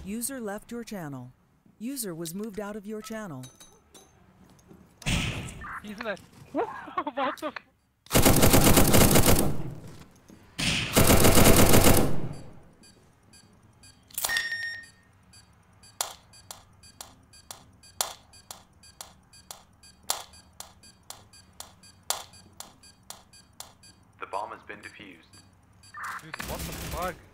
User left your channel. User was moved out of your channel. He's like, what the? The bomb has been defused. Dude, what the fuck?